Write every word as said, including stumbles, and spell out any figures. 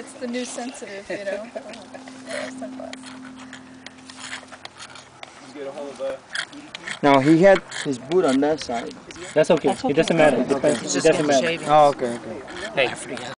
it's the new sensitive, you know. Sunglasses. Get a hold of a... No, he had his boot on that side. That's okay. It doesn't matter. It, depends. It doesn't matter. Oh, okay, okay. Hey.